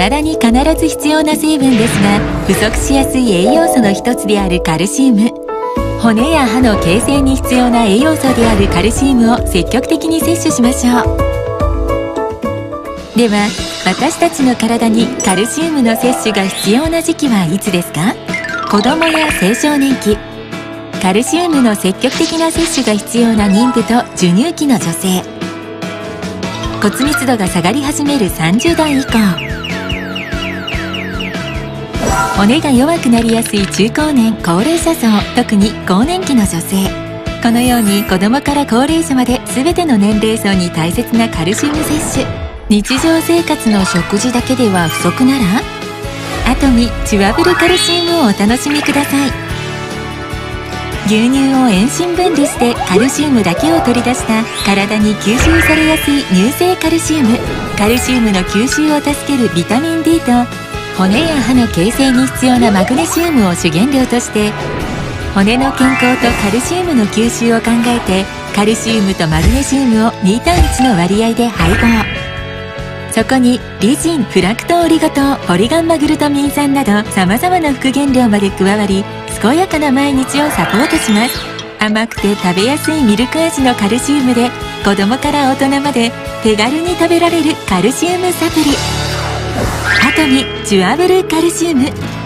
体に必ず必要な成分ですが、不足しやすい栄養素の一つであるカルシウム。骨や歯の形成に必要な栄養素であるカルシウムを積極的に摂取しましょう。では、私たちの体にカルシウムの摂取が必要な時期はいつですか？子供や青少年期。カルシウムの積極的な摂取が必要な妊婦と授乳期の女性。骨密度が下がり始める30代以降。骨が弱くなりやすい中高年高齢者層、特に更年期の女性。このように子供から高齢者まで全ての年齢層に大切なカルシウム摂取。日常生活の食事だけでは不足なら、アトミチュアブルカルシウムをお楽しみください。牛乳を遠心分離してカルシウムだけを取り出した体に吸収されやすい乳性カルシウム。カルシウムの吸収を助けるビタミン D と骨や歯の形成に必要なマグネシウムを主原料として、骨の健康とカルシウムの吸収を考えてカルシウムとマグネシウムを2対1の割合で配合。そこにリジン、フラクトオリゴ糖、ポリガンマグルタミン酸など様々な副原料まで加わり、健やかな毎日をサポートします。甘くて食べやすいミルク味のカルシウムで、子供から大人まで手軽に食べられるカルシウムサプリ。アトミチュアブルカルシウム。